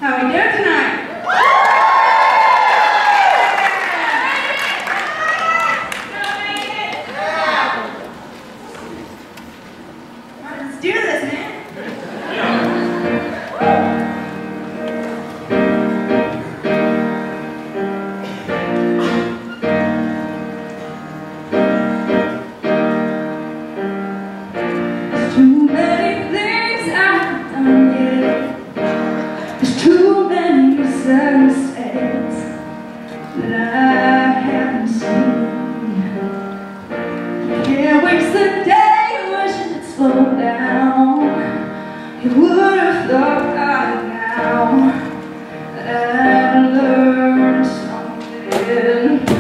How we doing tonight? Let's do this, man. There's too many things I've done yet. There's too many mistakes that I haven't seen. Can't waste the day wishing it slowed down. You would have thought by now that I'd learned something.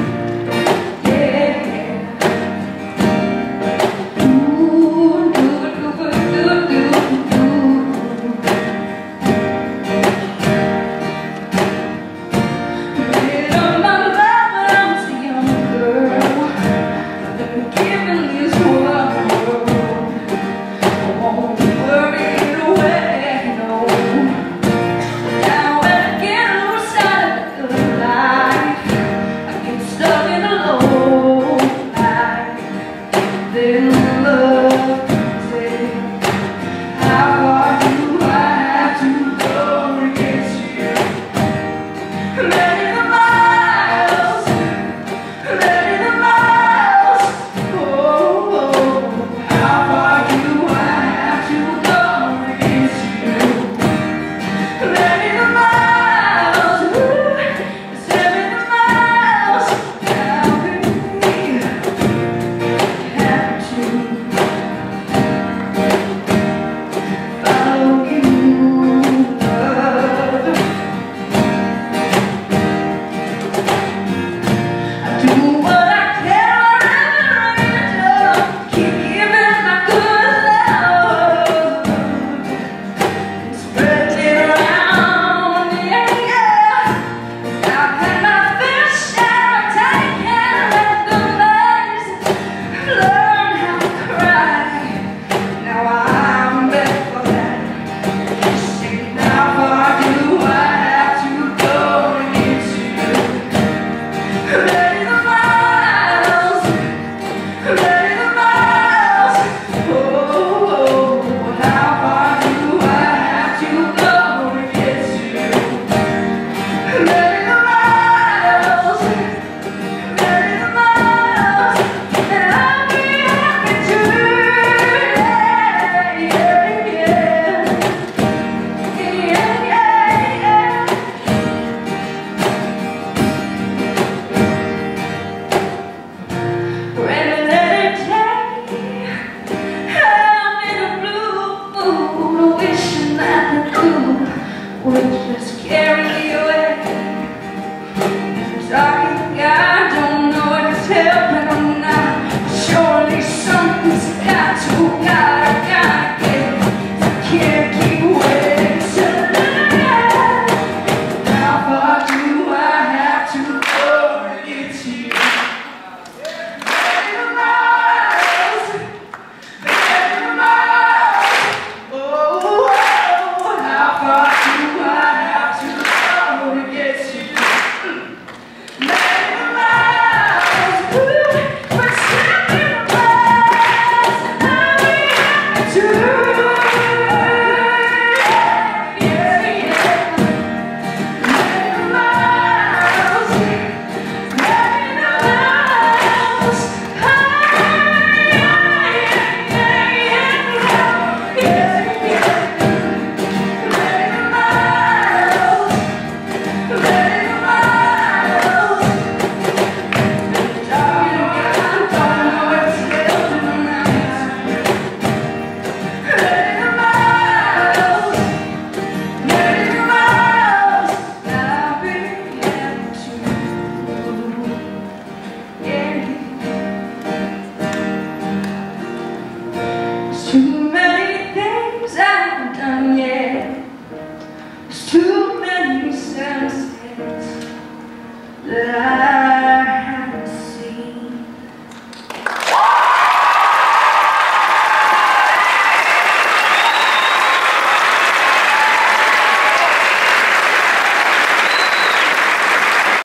Too many things I haven't done yet. There's too many mistakes that